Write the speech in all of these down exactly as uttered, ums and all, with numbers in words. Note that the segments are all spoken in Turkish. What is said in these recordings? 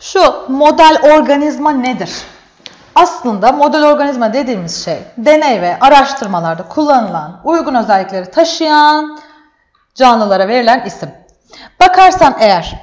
Şu model organizma nedir? Aslında model organizma dediğimiz şey deney ve araştırmalarda kullanılan, uygun özellikleri taşıyan canlılara verilen isim. Bakarsan eğer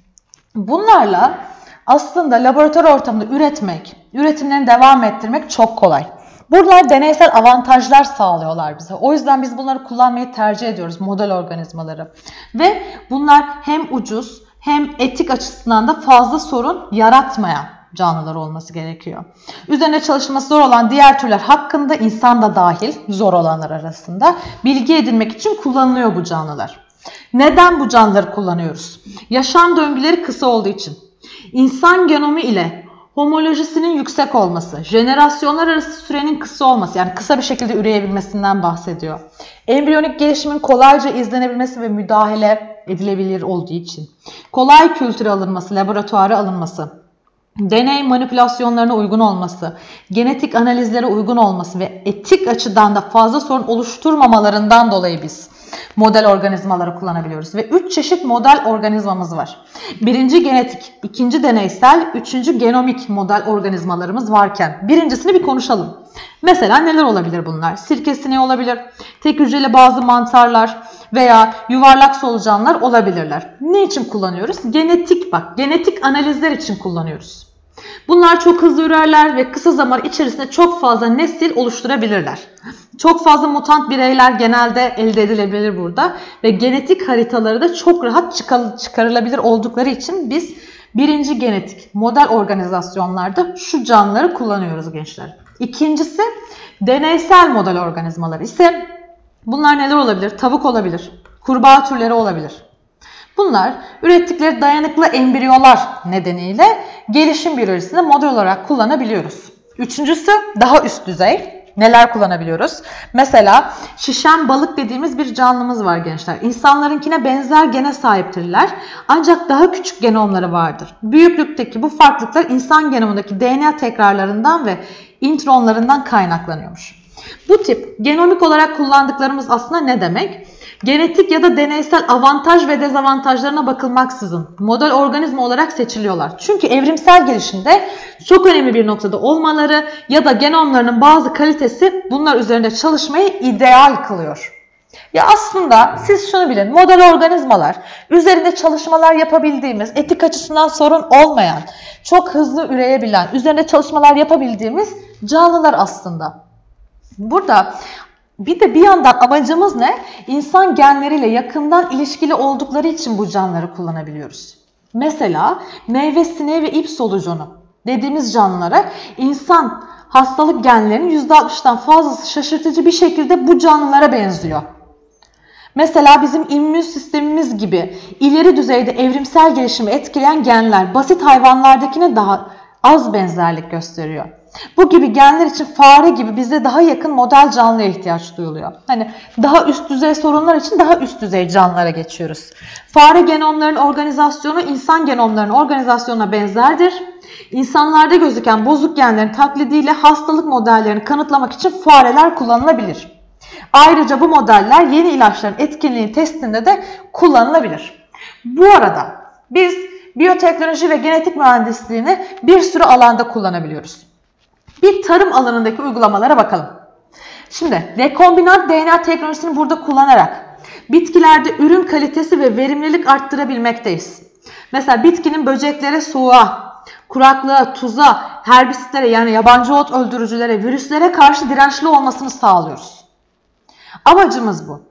bunlarla aslında laboratuvar ortamında üretmek, üretimlerini devam ettirmek çok kolay. Bunlar deneysel avantajlar sağlıyorlar bize. O yüzden biz bunları kullanmayı tercih ediyoruz, model organizmaları. Ve bunlar hem ucuz hem etik açısından da fazla sorun yaratmayan canlılar olması gerekiyor. Üzerine çalışması zor olan diğer türler hakkında insan da dahil zor olanlar arasında bilgi edinmek için kullanılıyor bu canlılar. Neden bu canlıları kullanıyoruz? Yaşam döngüleri kısa olduğu için. İnsan genomu ile homolojisinin yüksek olması, jenerasyonlar arası sürenin kısa olması, yani kısa bir şekilde üreyebilmesinden bahsediyor. Embriyonik gelişimin kolayca izlenebilmesi ve müdahale edilebilir olduğu için. Kolay kültüre alınması, laboratuvara alınması, deney manipülasyonlarına uygun olması, genetik analizlere uygun olması ve etik açıdan da fazla sorun oluşturmamalarından dolayı biz model organizmaları kullanabiliyoruz. Ve üç çeşit model organizmamız var. Birinci genetik, ikinci deneysel, üçüncü genomik model organizmalarımız varken birincisini bir konuşalım. Mesela neler olabilir bunlar? Sirkesineği olabilir, tek hücreli bazı mantarlar veya yuvarlak solucanlar olabilirler. Ne için kullanıyoruz? Genetik bak, genetik analizler için kullanıyoruz. Bunlar çok hızlı ürerler ve kısa zaman içerisinde çok fazla nesil oluşturabilirler. Çok fazla mutant bireyler genelde elde edilebilir burada ve genetik haritaları da çok rahat çıkarılabilir oldukları için biz birinci genetik model organizasyonlarda şu canlıları kullanıyoruz gençler. İkincisi deneysel model organizmaları ise bunlar neler olabilir? Tavuk olabilir, kurbağa türleri olabilir. Bunlar ürettikleri dayanıklı embriyolar nedeniyle gelişim biyolojisinde model olarak kullanabiliyoruz. Üçüncüsü daha üst düzey. Neler kullanabiliyoruz? Mesela şişen balık dediğimiz bir canlımız var gençler. İnsanlarınkine benzer gene sahiptirler. Ancak daha küçük genomları vardır. Büyüklükteki bu farklılıklar insan genomundaki D N A tekrarlarından ve intronlarından kaynaklanıyormuş. Bu tip genomik olarak kullandıklarımız aslında ne demek? Genetik ya da deneysel avantaj ve dezavantajlarına bakılmaksızın model organizma olarak seçiliyorlar. Çünkü evrimsel gelişimde çok önemli bir noktada olmaları ya da genomlarının bazı kalitesi bunlar üzerinde çalışmayı ideal kılıyor. Ya aslında siz şunu bilin, model organizmalar üzerinde çalışmalar yapabildiğimiz, etik açısından sorun olmayan, çok hızlı üreyebilen, üzerinde çalışmalar yapabildiğimiz canlılar aslında. Burada bir de bir yandan amacımız ne? İnsan genleriyle yakından ilişkili oldukları için bu canlıları kullanabiliyoruz. Mesela meyve sineği ve ip solucanı dediğimiz canlılara insan hastalık genlerinin yüzde altmıştan fazlası şaşırtıcı bir şekilde bu canlılara benziyor. Mesela bizim immün sistemimiz gibi ileri düzeyde evrimsel gelişimi etkileyen genler basit hayvanlardakine daha az benzerlik gösteriyor. Bu gibi genler için fare gibi bize daha yakın model canlıya ihtiyaç duyuluyor. Hani daha üst düzey sorunlar için daha üst düzey canlılara geçiyoruz. Fare genomlarının organizasyonu insan genomlarının organizasyonuna benzerdir. İnsanlarda gözüken bozuk genlerin taklidiyle hastalık modellerini kanıtlamak için fareler kullanılabilir. Ayrıca bu modeller yeni ilaçların etkinliği testinde de kullanılabilir. Bu arada biz biyoteknoloji ve genetik mühendisliğini bir sürü alanda kullanabiliyoruz. Bir tarım alanındaki uygulamalara bakalım. Şimdi rekombinant D N A teknolojisini burada kullanarak bitkilerde ürün kalitesi ve verimlilik arttırabilmekteyiz. Mesela bitkinin böceklere, soğuğa, kuraklığa, tuza, herbisitlere yani yabancı ot öldürücülere, virüslere karşı dirençli olmasını sağlıyoruz. Amacımız bu.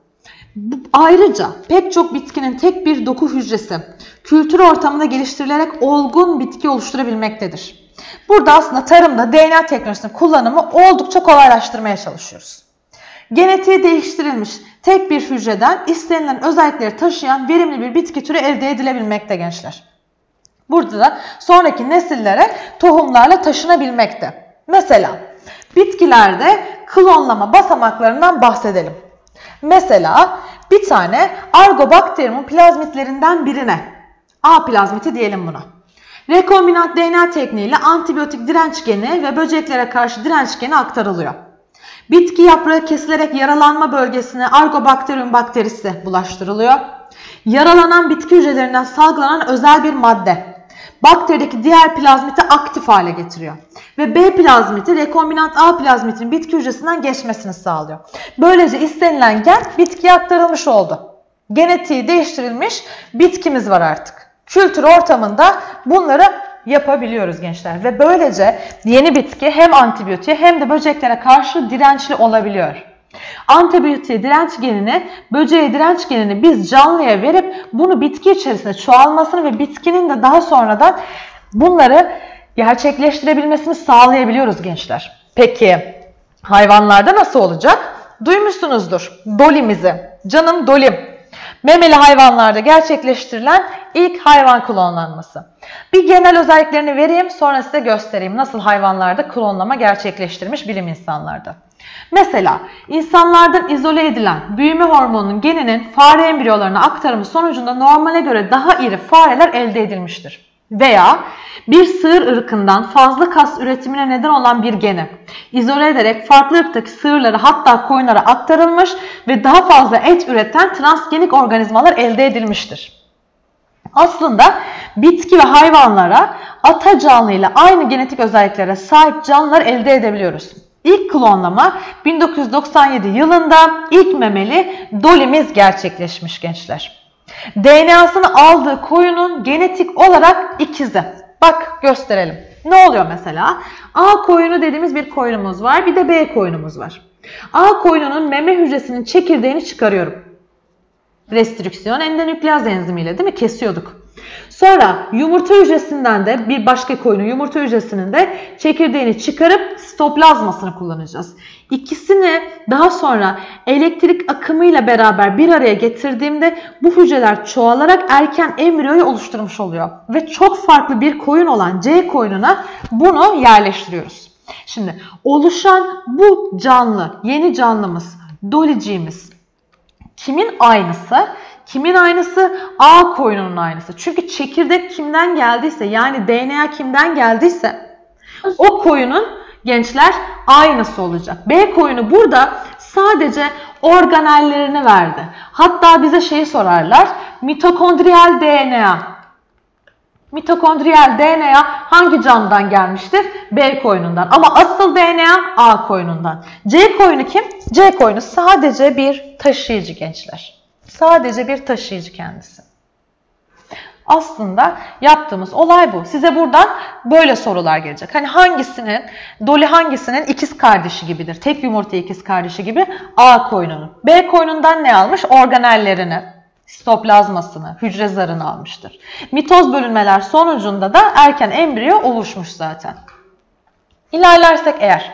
Ayrıca pek çok bitkinin tek bir doku hücresi kültür ortamında geliştirilerek olgun bitki oluşturabilmektedir. Burada aslında tarımda D N A teknolojisinin kullanımı oldukça kolaylaştırmaya çalışıyoruz. Genetiği değiştirilmiş tek bir hücreden istenilen özellikleri taşıyan verimli bir bitki türü elde edilebilmekte gençler. Burada da sonraki nesillere tohumlarla taşınabilmekte. Mesela bitkilerde klonlama basamaklarından bahsedelim. Mesela bir tane Argobacterium plazmitlerinden birine, A plazmiti diyelim buna. Rekombinant D N A tekniğiyle antibiyotik direnç geni ve böceklere karşı direnç geni aktarılıyor. Bitki yaprağı kesilerek yaralanma bölgesine Argobacterium bakterisi bulaştırılıyor. Yaralanan bitki hücrelerinden salgılanan özel bir madde bakterideki diğer plazmiti aktif hale getiriyor. Ve B plazmiti rekombinant A plazmitinin bitki hücresinden geçmesini sağlıyor. Böylece istenilen gen bitkiye aktarılmış oldu. Genetiği değiştirilmiş bitkimiz var artık. Kültür ortamında bunları yapabiliyoruz gençler. Ve böylece yeni bitki hem antibiyotiğe hem de böceklere karşı dirençli olabiliyor. Antibiyotiğe direnç genini, böceğe direnç genini biz canlıya verip bunu bitki içerisinde çoğalmasını ve bitkinin de daha sonradan bunları gerçekleştirebilmesini sağlayabiliyoruz gençler. Peki hayvanlarda nasıl olacak? Duymuşsunuzdur Dolly'mizi. Canım Dolly'm. Memeli hayvanlarda gerçekleştirilen ilk hayvan klonlanması. Bir genel özelliklerini vereyim, sonra size göstereyim nasıl hayvanlarda klonlama gerçekleştirmiş bilim insanlarda. Mesela insanlardan izole edilen büyüme hormonunun geninin fare embriyolarına aktarımı sonucunda normale göre daha iri fareler elde edilmiştir. Veya bir sığır ırkından fazla kas üretimine neden olan bir geni izole ederek farklı ırktaki sığırlara hatta koyunlara aktarılmış ve daha fazla et üreten transgenik organizmalar elde edilmiştir. Aslında bitki ve hayvanlara ata canlı ile aynı genetik özelliklere sahip canlılar elde edebiliyoruz. İlk klonlama bin dokuz yüz doksan yedi yılında ilk memeli Dolly'miz gerçekleşmiş gençler. D N A'sını aldığı koyunun genetik olarak ikizi. Bak gösterelim. Ne oluyor mesela? A koyunu dediğimiz bir koyunumuz var. Bir de B koyunumuz var. A koyununun meme hücresinin çekirdeğini çıkarıyorum. Restrüksiyon endenükleaz enzimiyle değil mi? Kesiyorduk. Sonra yumurta hücresinden de bir başka koyunun yumurta hücresinin de çekirdeğini çıkarıp sitoplazmasını kullanacağız. İkisini daha sonra elektrik akımıyla beraber bir araya getirdiğimde bu hücreler çoğalarak erken embriyoyu oluşturmuş oluyor. Ve çok farklı bir koyun olan C koyununa bunu yerleştiriyoruz. Şimdi oluşan bu canlı, yeni canlımız, Dolly'ciğimiz kimin aynısı? Kimin aynısı? A koyununun aynısı. Çünkü çekirdek kimden geldiyse, yani D N A kimden geldiyse o koyunun gençler aynısı olacak. B koyunu burada sadece organellerini verdi. Hatta bize şeyi sorarlar. Mitokondriyal D N A. Mitokondriyal D N A hangi canlıdan gelmiştir? B koyunundan. Ama asıl D N A A koyunundan. C koyunu kim? C koyunu sadece bir taşıyıcı gençler. Sadece bir taşıyıcı kendisi. Aslında yaptığımız olay bu. Size buradan böyle sorular gelecek. Hani hangisinin, Dolly hangisinin ikiz kardeşi gibidir? Tek yumurta ikiz kardeşi gibi A koyununun. B koyunundan ne almış? Organellerini, sitoplazmasını, hücre zarını almıştır. Mitoz bölünmeler sonucunda da erken embriyo oluşmuş zaten. İlerlersek eğer,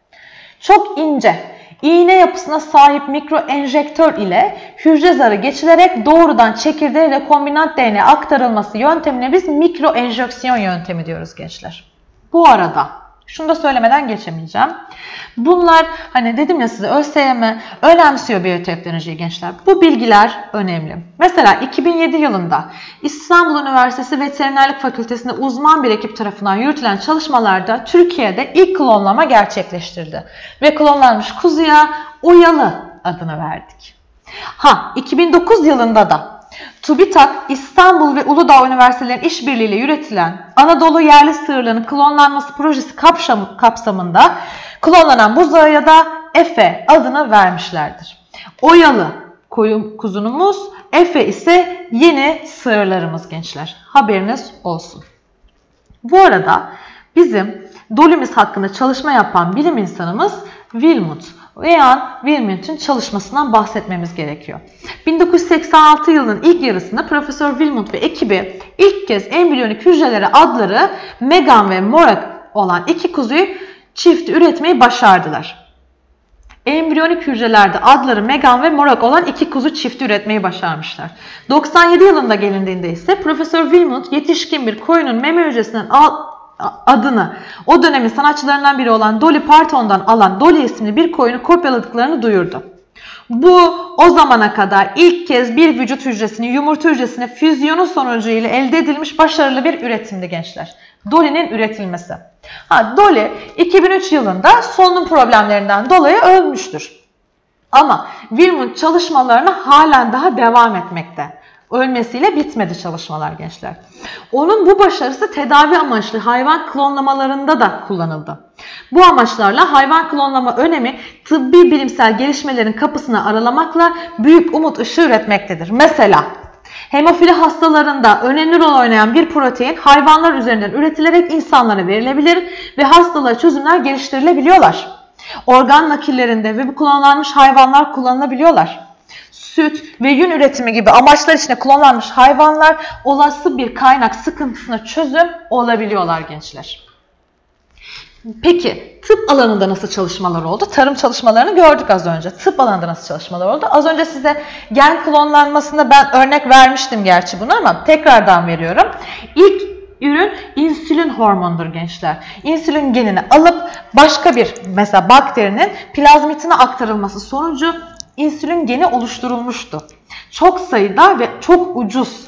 çok ince, İğne yapısına sahip mikroenjektör ile hücre zarı geçilerek doğrudan çekirdeğe rekombinant D N A aktarılması yöntemine biz mikroenjeksiyon yöntemi diyoruz gençler. Bu arada şunu da söylemeden geçemeyeceğim. Bunlar hani dedim ya size ÖSYM önemsiyor biyoteknolojiyi gençler. Bu bilgiler önemli. Mesela iki bin yedi yılında İstanbul Üniversitesi Veterinerlik Fakültesi'nde uzman bir ekip tarafından yürütülen çalışmalarda Türkiye'de ilk klonlama gerçekleştirildi. Ve klonlanmış kuzuya Oyalı adını verdik. Ha iki bin dokuz yılında da TÜBİTAK, İstanbul ve Uludağ Üniversitelerinin işbirliğiyle yürütülen Anadolu yerli sığırlarının klonlanması projesi kapsamında klonlanan buzağıya da Efe adını vermişlerdir. Oyalı kuzunumuz, Efe ise yeni sığırlarımız gençler. Haberiniz olsun. Bu arada bizim Dolly'miz hakkında çalışma yapan bilim insanımız Wilmut. Ian Wilmut'un çalışmasından bahsetmemiz gerekiyor. bin dokuz yüz seksen altı yılının ilk yarısında Profesör Wilmut ve ekibi ilk kez embriyonik hücrelere adları Megan ve Morak olan iki kuzuyu çift üretmeyi başardılar. Embriyonik hücrelerde adları Megan ve Morak olan iki kuzu çifti üretmeyi başarmışlar. doksan yedi yılında gelindiğinde ise Profesör Wilmut yetişkin bir koyunun meme hücresinden adını o dönemin sanatçılarından biri olan Dolly Parton'dan alan Dolly isimli bir koyunu kopyaladıklarını duyurdu. Bu o zamana kadar ilk kez bir vücut hücresinin yumurta hücresine füzyonu sonucuyla elde edilmiş başarılı bir üretimdi gençler. Dolly'nin üretilmesi. Ha, Dolly iki bin üç yılında solunum problemlerinden dolayı ölmüştür. Ama Wilmut çalışmalarına halen daha devam etmekte. ölmesiyle bitmedi çalışmalar gençler. Onun bu başarısı tedavi amaçlı hayvan klonlamalarında da kullanıldı. Bu amaçlarla hayvan klonlama önemi tıbbi bilimsel gelişmelerin kapısını aralamakla büyük umut ışığı üretmektedir. Mesela hemofili hastalarında önemli rol oynayan bir protein hayvanlar üzerinden üretilerek insanlara verilebilir ve hastalığa çözümler geliştirilebiliyorlar. Organ nakillerinde ve bu klonlanmış hayvanlar kullanılabiliyorlar. Süt ve yün üretimi gibi amaçlar için klonlanmış hayvanlar olası bir kaynak sıkıntısına çözüm olabiliyorlar gençler. Peki tıp alanında nasıl çalışmalar oldu? Tarım çalışmalarını gördük az önce. Tıp alanında nasıl çalışmalar oldu? Az önce size gen klonlanmasında ben örnek vermiştim gerçi bunu ama tekrardan veriyorum. İlk ürün insülin hormonudur gençler. İnsülin genini alıp başka bir mesela bakterinin plazmitine aktarılması sonucu insülin geni oluşturulmuştu. Çok sayıda ve çok ucuz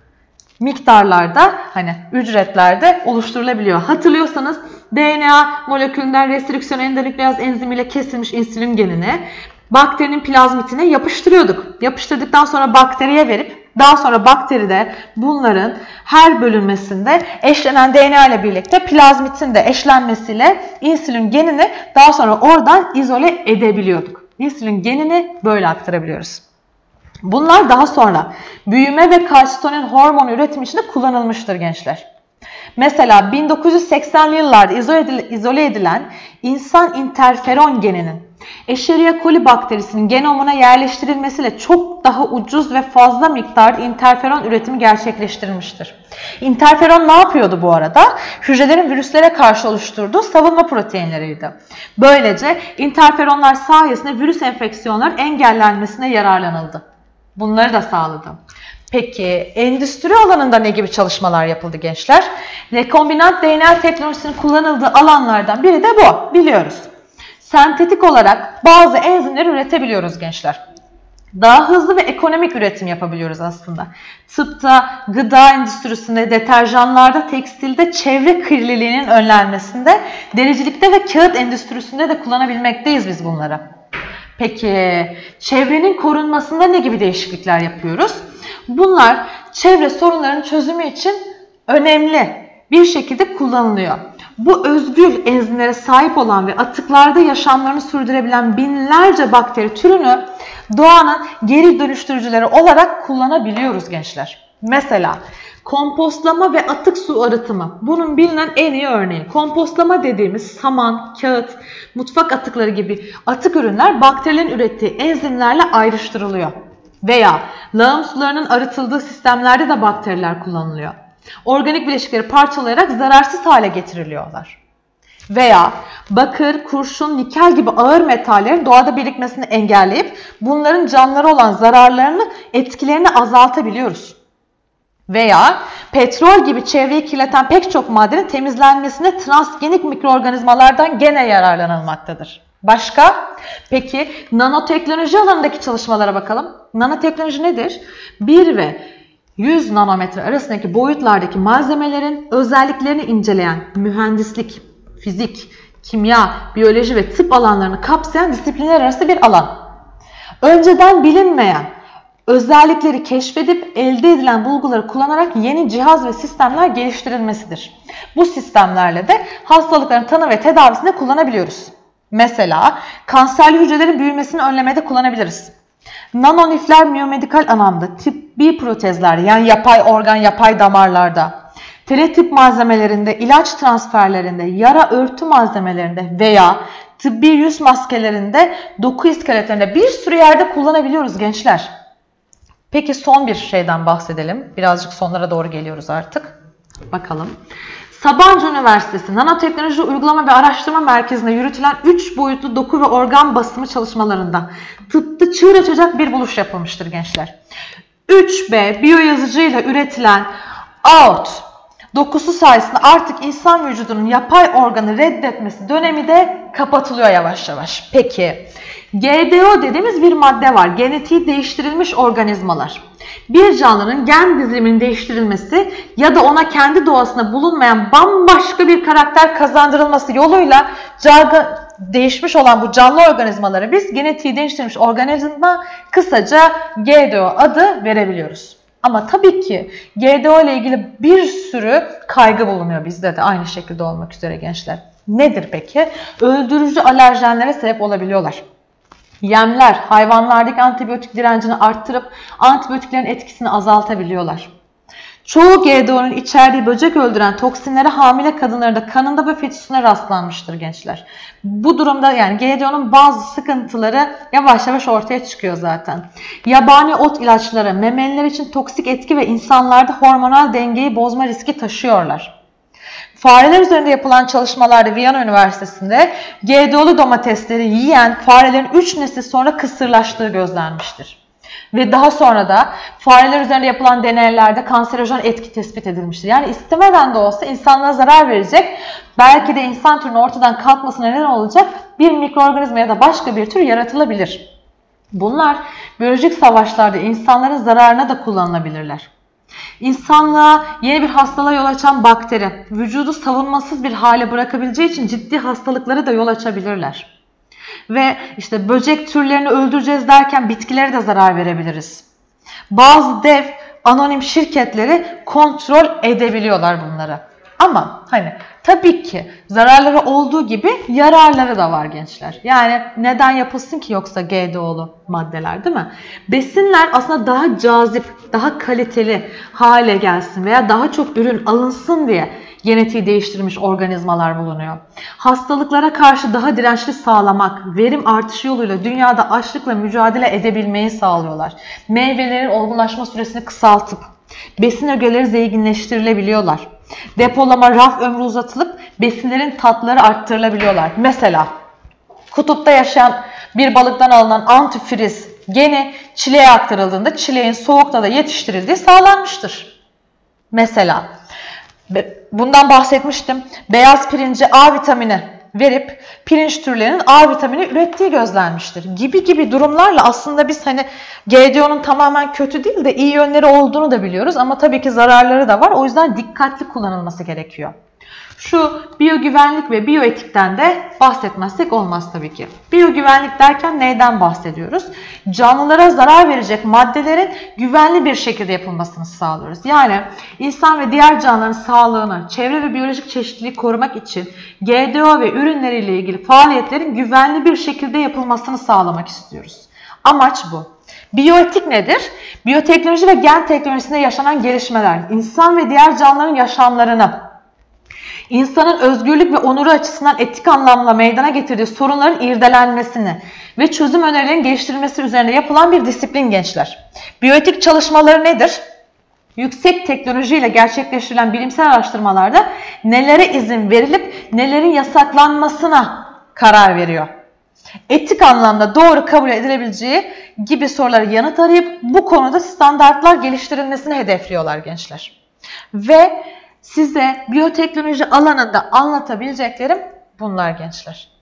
miktarlarda hani ücretlerde oluşturulabiliyor. Hatırlıyorsanız D N A molekülünden restriksiyon endonükleaz enzimiyle kesilmiş insülin genini bakterinin plazmitine yapıştırıyorduk. Yapıştırdıktan sonra bakteriye verip daha sonra bakteride bunların her bölünmesinde eşlenen D N A ile birlikte plazmitin de eşlenmesiyle insülin genini daha sonra oradan izole edebiliyorduk. İnsülin genini böyle aktarabiliyoruz. Bunlar daha sonra büyüme ve kalsitonin hormonu üretimi için de kullanılmıştır gençler. Mesela bin dokuz yüz seksenli yıllarda izole edilen insan interferon geninin Escherichia coli bakterisinin genomuna yerleştirilmesiyle çok daha ucuz ve fazla miktarda interferon üretimi gerçekleştirilmiştir. İnterferon ne yapıyordu bu arada? Hücrelerin virüslere karşı oluşturduğu savunma proteinleriydi. Böylece interferonlar sayesinde virüs enfeksiyonların engellenmesine yararlanıldı. Bunları da sağladı. Peki endüstri alanında ne gibi çalışmalar yapıldı gençler? Rekombinant D N A teknolojisinin kullanıldığı alanlardan biri de bu. Biliyoruz. Sentetik olarak bazı enzimleri üretebiliyoruz gençler. Daha hızlı ve ekonomik üretim yapabiliyoruz aslında. Tıpta, gıda endüstrisinde, deterjanlarda, tekstilde, çevre kirliliğinin önlenmesinde, dericilikte ve kağıt endüstrisinde de kullanabilmekteyiz biz bunları. Peki çevrenin korunmasında ne gibi değişiklikler yapıyoruz? Bunlar çevre sorunlarının çözümü için önemli bir şekilde kullanılıyor. Bu özgül enzimlere sahip olan ve atıklarda yaşamlarını sürdürebilen binlerce bakteri türünü doğanın geri dönüştürücüleri olarak kullanabiliyoruz gençler. Mesela kompostlama ve atık su arıtımı bunun bilinen en iyi örneği. Kompostlama dediğimiz saman, kağıt, mutfak atıkları gibi atık ürünler bakterilerin ürettiği enzimlerle ayrıştırılıyor. Veya lağım sularının arıtıldığı sistemlerde de bakteriler kullanılıyor. Organik bileşikleri parçalayarak zararsız hale getiriliyorlar. Veya bakır, kurşun, nikel gibi ağır metallerin doğada birikmesini engelleyip bunların canlılara olan zararlarını, etkilerini azaltabiliyoruz. Veya petrol gibi çevreyi kirleten pek çok maddenin temizlenmesinde transgenik mikroorganizmalardan gene yararlanılmaktadır. Başka? Peki nanoteknoloji alanındaki çalışmalara bakalım. Nanoteknoloji nedir? bir ve yüz nanometre arasındaki boyutlardaki malzemelerin özelliklerini inceleyen mühendislik, fizik, kimya, biyoloji ve tıp alanlarını kapsayan disiplinler arası bir alan. Önceden bilinmeyen özellikleri keşfedip elde edilen bulguları kullanarak yeni cihaz ve sistemler geliştirilmesidir. Bu sistemlerle de hastalıkların tanı ve tedavisinde kullanabiliyoruz. Mesela kanserli hücrelerin büyümesini önlemede kullanabiliriz. Nanonifler miyomedikal anlamda tıbbi protezler yani yapay organ, yapay damarlarda, teletip malzemelerinde, ilaç transferlerinde, yara örtü malzemelerinde veya tıbbi yüz maskelerinde, doku iskeletlerinde bir sürü yerde kullanabiliyoruz gençler. Peki son bir şeyden bahsedelim. Birazcık sonlara doğru geliyoruz artık. Bakalım. Sabancı Üniversitesi Nanoteknoloji Uygulama ve Araştırma Merkezi'nde yürütülen üç boyutlu doku ve organ basımı çalışmalarında tıpta çığır açacak bir buluş yapılmıştır gençler. üç B biyoyazıcıyla üretilen aort dokusu sayesinde artık insan vücudunun yapay organı reddetmesi dönemi de kapatılıyor yavaş yavaş. Peki G D O dediğimiz bir madde var. Genetiği değiştirilmiş organizmalar. Bir canlının gen diziliminin değiştirilmesi ya da ona kendi doğasında bulunmayan bambaşka bir karakter kazandırılması yoluyla canlı, değişmiş olan bu canlı organizmalara biz genetiği değiştirilmiş organizma, kısaca G D O adı verebiliyoruz. Ama tabii ki G D O ile ilgili bir sürü kaygı bulunuyor bizde de aynı şekilde olmak üzere gençler. Nedir peki? Öldürücü alerjenlere sebep olabiliyorlar. Yemler hayvanlardaki antibiyotik direncini arttırıp antibiyotiklerin etkisini azaltabiliyorlar. Çoğu G D O'nun içerdiği böcek öldüren toksinlere hamile kadınların da kanında ve fetüsüne rastlanmıştır gençler. Bu durumda yani G D O'nun bazı sıkıntıları yavaş yavaş ortaya çıkıyor zaten. Yabani ot ilaçları memeliler için toksik etki ve insanlarda hormonal dengeyi bozma riski taşıyorlar. Fareler üzerinde yapılan çalışmalarda Viyana Üniversitesi'nde G D O'lu domatesleri yiyen farelerin üç nesil sonra kısırlaştığı gözlenmiştir. Ve daha sonra da fareler üzerinde yapılan deneylerde kanserojen etki tespit edilmiştir. Yani istemeden de olsa insanlara zarar verecek, belki de insan türünün ortadan kalkmasına neden olacak bir mikroorganizma ya da başka bir tür yaratılabilir. Bunlar biyolojik savaşlarda insanların zararına da kullanılabilirler. İnsanlığa yeni bir hastalığa yol açan bakteri, vücudu savunmasız bir hale bırakabileceği için ciddi hastalıklara da yol açabilirler. Ve işte böcek türlerini öldüreceğiz derken bitkilere de zarar verebiliriz. Bazı dev anonim şirketleri kontrol edebiliyorlar bunları. Ama hani tabii ki zararları olduğu gibi yararları da var gençler. Yani neden yapılsın ki yoksa G D O'lu maddeler, değil mi? Besinler aslında daha cazip, daha kaliteli hale gelsin veya daha çok ürün alınsın diye genetiği değiştirilmiş organizmalar bulunuyor. Hastalıklara karşı daha dirençli sağlamak, verim artışı yoluyla dünyada açlıkla mücadele edebilmeyi sağlıyorlar. Meyvelerin olgunlaşma süresini kısaltıp besin ögeleri zenginleştirilebiliyorlar. Depolama, raf ömrü uzatılıp besinlerin tatları arttırılabiliyorlar. Mesela kutupta yaşayan bir balıktan alınan antifriz geni çileğe aktarıldığında çileğin soğukta da yetiştirildiği sağlanmıştır. Mesela bundan bahsetmiştim. Beyaz pirince A vitamini verip pirinç türlerinin A vitamini ürettiği gözlenmiştir. Gibi gibi durumlarla aslında biz hani G D O'nun tamamen kötü değil de iyi yönleri olduğunu da biliyoruz. Ama tabii ki zararları da var. O yüzden dikkatli kullanılması gerekiyor. Şu biyogüvenlik ve biyoetikten de bahsetmezsek olmaz tabii ki. Biyogüvenlik derken neyden bahsediyoruz? Canlılara zarar verecek maddelerin güvenli bir şekilde yapılmasını sağlıyoruz. Yani insan ve diğer canlıların sağlığını, çevre ve biyolojik çeşitliliği korumak için G D O ve ürünleriyle ilgili faaliyetlerin güvenli bir şekilde yapılmasını sağlamak istiyoruz. Amaç bu. Biyoetik nedir? Biyoteknoloji ve gen teknolojisinde yaşanan gelişmeler, insan ve diğer canlıların yaşamlarını, İnsanın özgürlük ve onuru açısından etik anlamda meydana getirdiği sorunların irdelenmesini ve çözüm önerilerinin geliştirilmesi üzerine yapılan bir disiplin gençler. Biyoetik çalışmaları nedir? Yüksek teknolojiyle gerçekleştirilen bilimsel araştırmalarda nelere izin verilip nelerin yasaklanmasına karar veriyor. Etik anlamda doğru kabul edilebileceği gibi sorulara yanıt arayıp bu konuda standartlar geliştirilmesini hedefliyorlar gençler. Ve size biyoteknoloji alanında anlatabileceklerim bunlar gençler.